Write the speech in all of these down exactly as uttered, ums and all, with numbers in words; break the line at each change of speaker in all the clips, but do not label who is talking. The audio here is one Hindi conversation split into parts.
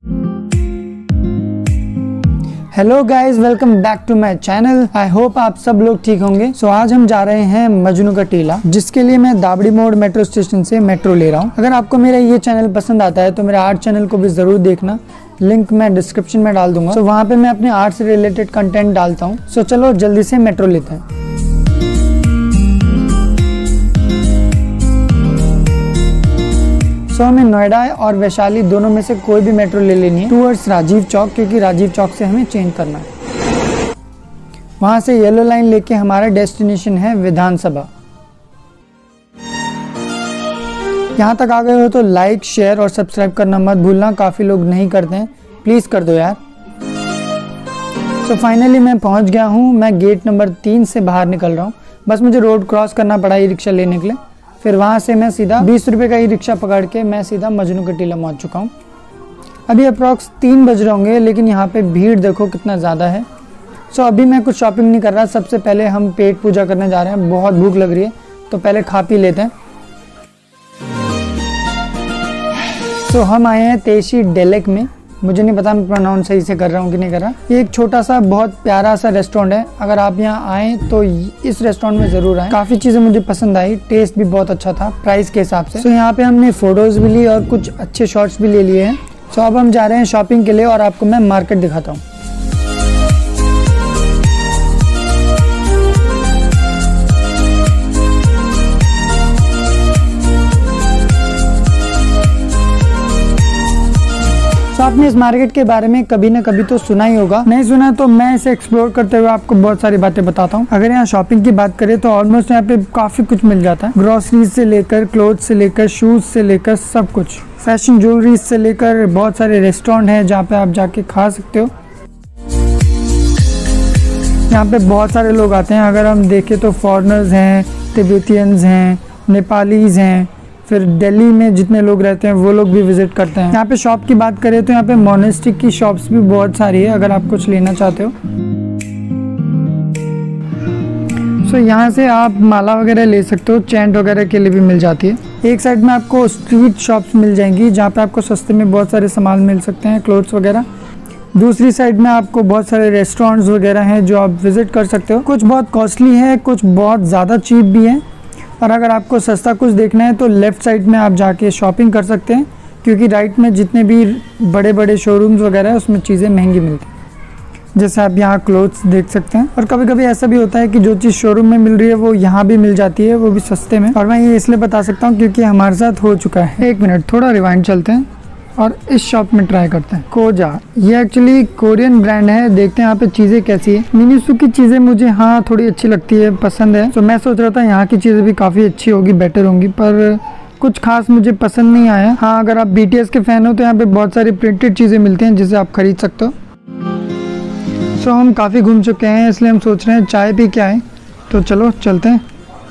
Hello guys, welcome back to my channel. I hope आप सब लोग ठीक होंगे। सो so, आज हम जा रहे हैं मजनू का टीला, जिसके लिए मैं दाबड़ी मोड़ मेट्रो स्टेशन से मेट्रो ले रहा हूँ। अगर आपको मेरा ये चैनल पसंद आता है तो मेरे आर्ट चैनल को भी जरूर देखना, लिंक मैं डिस्क्रिप्शन में डाल दूंगा। सो so, वहाँ पे मैं अपने आर्ट से रिलेटेड कंटेंट डालता हूँ। सो so, चलो जल्दी से मेट्रो लेते हैं। सो so, हमें नोएडा और वैशाली दोनों में से कोई भी मेट्रो ले लेनी है टूवर्ड्स राजीव चौक, क्योंकि राजीव चौक से हमें चेंज करना है। वहां से येलो लाइन लेके हमारा डेस्टिनेशन है विधानसभा। यहाँ तक आ गए हो तो लाइक, शेयर और सब्सक्राइब करना मत भूलना। काफी लोग नहीं करते हैं, प्लीज कर दो यार। तो फाइनली मैं पहुंच गया हूँ। मैं गेट नंबर तीन से बाहर निकल रहा हूँ। बस मुझे रोड क्रॉस करना पड़ा ई रिक्शा लेने के लिए। फिर वहाँ से मैं सीधा बीस रुपए का ई रिक्शा पकड़ के मैं सीधा मजनू का टीला पहुँच चुका हूँ। अभी अप्रॉक्स तीन बज रहे होंगे, लेकिन यहाँ पे भीड़ देखो कितना ज़्यादा है। सो अभी मैं कुछ शॉपिंग नहीं कर रहा। सबसे पहले हम पेट पूजा करने जा रहे हैं। बहुत भूख लग रही है तो पहले खा पी लेते हैं। सो हम आए हैं तेशी डेलेक में। मुझे नहीं पता मैं प्रोनाउंस सही से कर रहा हूँ कि नहीं कर रहा। ये एक छोटा सा बहुत प्यारा सा रेस्टोरेंट है। अगर आप यहाँ आए तो इस रेस्टोरेंट में जरूर आए। काफी चीजें मुझे पसंद आई, टेस्ट भी बहुत अच्छा था प्राइस के हिसाब से। सो यहाँ पे हमने फोटोज भी ली और कुछ अच्छे शॉट्स भी ले लिए हैं। सो अब हम जा रहे हैं शॉपिंग के लिए और आपको मैं मार्केट दिखाता हूँ। तो आपने इस मार्केट के बारे में कभी ना कभी तो सुना ही होगा। नहीं सुना तो मैं इसे एक्सप्लोर करते हुए आपको बहुत सारी बातें बताता हूँ। अगर यहाँ शॉपिंग की बात करें तो ऑलमोस्ट यहाँ पे काफी कुछ मिल जाता है। ग्रोसरीज से लेकर, क्लोथ से लेकर, शूज से लेकर, सब कुछ। फैशन ज्वेलरी से लेकर बहुत सारे रेस्टोरेंट है जहाँ पे आप जाके खा सकते हो। यहाँ पे बहुत सारे लोग आते हैं। अगर हम देखें तो फॉरेनर्स हैं, तिब्बतियंस हैं, नेपालीज हैं, फिर दिल्ली में जितने लोग रहते हैं वो लोग भी विजिट करते हैं। यहाँ पे शॉप की बात करें तो यहाँ पे मोनेस्टिक की शॉप्स भी बहुत सारी है अगर आप कुछ लेना चाहते हो। सो यहाँ से आप माला वगैरह ले सकते हो, चैंट वगैरह के लिए भी मिल जाती है। एक साइड में आपको स्ट्रीट शॉप्स मिल जाएंगी जहाँ पे आपको सस्ते में बहुत सारे सामान मिल सकते हैं, क्लोथ्स वगैरह। दूसरी साइड में आपको बहुत सारे रेस्टोरेंट्स वगैरह हैं जो आप विजिट कर सकते हो। कुछ बहुत कॉस्टली है, कुछ बहुत ज़्यादा चीप भी है। और अगर आपको सस्ता कुछ देखना है तो लेफ़्ट साइड में आप जाके शॉपिंग कर सकते हैं, क्योंकि राइट में जितने भी बड़े बड़े शोरूम्स वगैरह है उसमें चीज़ें महंगी मिलती हैं। जैसे आप यहाँ क्लोथ्स देख सकते हैं। और कभी कभी ऐसा भी होता है कि जो चीज़ शोरूम में मिल रही है वो यहाँ भी मिल जाती है, वो भी सस्ते में। और मैं ये इसलिए बता सकता हूँ क्योंकि हमारे साथ हो चुका है। एक मिनट, थोड़ा रिवाइंड चलते हैं और इस शॉप में ट्राई करते हैं। कोजा, ये एक्चुअली कोरियन ब्रांड है। देखते हैं यहाँ पे चीज़ें कैसी है। मिनीसू की चीज़ें मुझे हाँ थोड़ी अच्छी लगती है, पसंद है। तो मैं सोच रहा था यहाँ की चीज़ें भी काफ़ी अच्छी होगी, बेटर होंगी, पर कुछ खास मुझे पसंद नहीं आया। हाँ, अगर आप बीटीएस के फ़ैन हो तो यहाँ पे बहुत सारी प्रिंटेड चीज़ें मिलती हैं जिसे आप खरीद सकते हो। सो हम काफ़ी घूम चुके हैं, इसलिए हम सोच रहे हैं चाय पी के आए। तो चलो चलते हैं।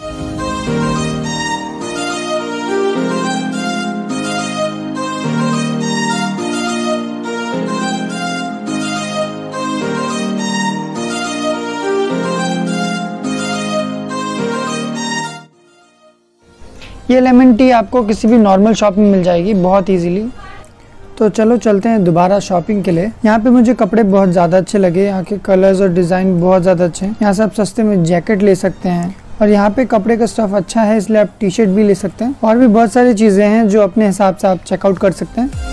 ये लेमन टी आपको किसी भी नॉर्मल शॉप में मिल जाएगी बहुत इजीली। तो चलो चलते हैं दोबारा शॉपिंग के लिए। यहाँ पे मुझे कपड़े बहुत ज़्यादा अच्छे लगे। यहाँ के कलर्स और डिज़ाइन बहुत ज़्यादा अच्छे हैं। यहाँ से आप सस्ते में जैकेट ले सकते हैं और यहाँ पे कपड़े का स्टफ अच्छा है, इसलिए आप टी शर्ट भी ले सकते हैं। और भी बहुत सारी चीज़ें हैं जो अपने हिसाब से आप चेकआउट कर सकते हैं।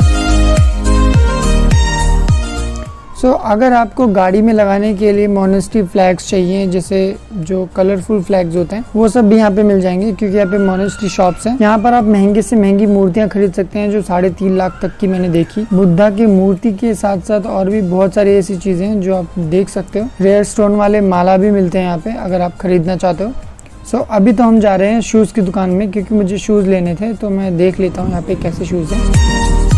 सो so, अगर आपको गाड़ी में लगाने के लिए मोनेस्ट्री फ्लैग्स चाहिए, जैसे जो कलरफुल फ्लैग्स होते हैं, वो सब भी यहाँ पे मिल जाएंगे, क्योंकि यहाँ पे मोनेस्ट्री शॉप्स हैं। यहाँ पर आप महंगे से महंगी मूर्तियाँ खरीद सकते हैं, जो साढ़े तीन लाख तक की मैंने देखी। बुद्धा की मूर्ति के साथ साथ और भी बहुत सारी ऐसी चीज़ें हैं जो आप देख सकते हो। रेयर स्टोन वाले माला भी मिलते हैं यहाँ पे अगर आप खरीदना चाहते हो। सो so, अभी तो हम जा रहे हैं शूज़ की दुकान में, क्योंकि मुझे शूज़ लेने थे। तो मैं देख लेता हूँ यहाँ पे कैसे शूज़ हैं।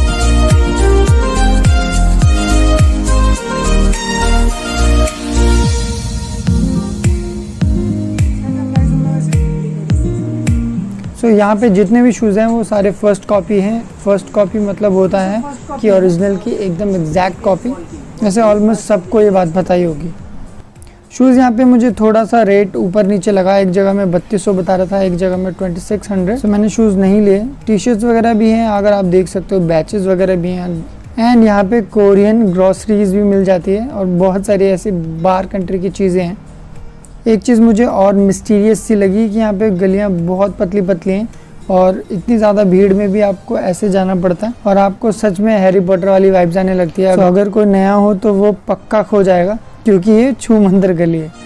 तो यहाँ पे जितने भी शूज़ हैं वो सारे फर्स्ट कॉपी हैं। फर्स्ट कॉपी मतलब होता है कि ओरिजिनल की एकदम एग्जैक्ट कॉपी। वैसे ऑलमोस्ट सबको ये बात पता ही होगी। शूज़ यहाँ पे मुझे थोड़ा सा रेट ऊपर नीचे लगा। एक जगह में बत्तीस सौ बता रहा था, एक जगह में ट्वेंटी सिक्स हंड्रेड। तो मैंने शूज़ नहीं लिए। टी शर्ट्स वगैरह भी हैं, अगर आप देख सकते हो बैचेस वगैरह भी हैं। एंड यहाँ पे कोरियन ग्रॉसरीज भी मिल जाती है और बहुत सारी ऐसी बाहर कंट्री की चीज़ें हैं। एक चीज़ मुझे और मिस्टीरियस सी लगी कि यहाँ पे गलियाँ बहुत पतली पतली हैं और इतनी ज़्यादा भीड़ में भी आपको ऐसे जाना पड़ता है और आपको सच में हैरी पॉटर वाली वाइब्स आने लगती है। तो अगर कोई नया हो तो वो पक्का खो जाएगा क्योंकि ये छू मंदिर गली है।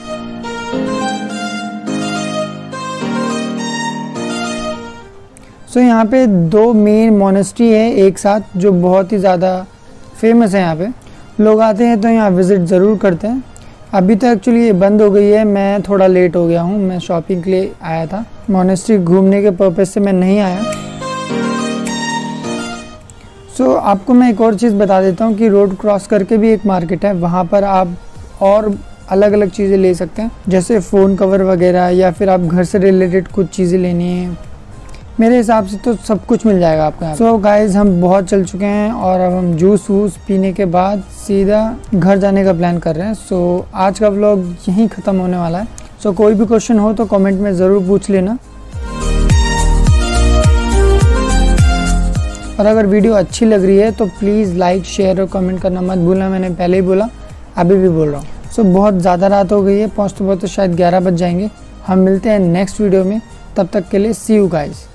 सो so, यहाँ पे दो मेन मोनेस्ट्री है एक साथ जो बहुत ही ज़्यादा फेमस है। यहाँ पे लोग आते हैं तो यहाँ विज़िट ज़रूर करते हैं। अभी तो एक्चुअली ये बंद हो गई है, मैं थोड़ा लेट हो गया हूँ, मैं शॉपिंग के लिए आया था, मोनेस्ट्री घूमने के पर्पज़ से मैं नहीं आया। सो so, आपको मैं एक और चीज़ बता देता हूँ कि रोड क्रॉस करके भी एक मार्केट है, वहाँ पर आप और अलग अलग चीज़ें ले सकते हैं जैसे फ़ोन कवर वगैरह या फिर आप घर से रिलेटेड कुछ चीज़ें लेनी है। मेरे हिसाब से तो सब कुछ मिल जाएगा आपको यहाँ। सो गाइज हम बहुत चल चुके हैं और अब हम जूस वूस पीने के बाद सीधा घर जाने का प्लान कर रहे हैं। सो so, आज का व्लॉग यहीं ख़त्म होने वाला है। सो so, कोई भी क्वेश्चन हो तो कमेंट में ज़रूर पूछ लेना और अगर वीडियो अच्छी लग रही है तो प्लीज़ लाइक शेयर और कमेंट करना मत भूलना। मैंने पहले ही बोला, अभी भी बोल रहा हूँ। सो so, बहुत ज़्यादा रात हो गई है, पहुँचते पहुँचते शायद ग्यारह बज जाएंगे। हम मिलते हैं नेक्स्ट वीडियो में, तब तक के लिए सी यू गाइज।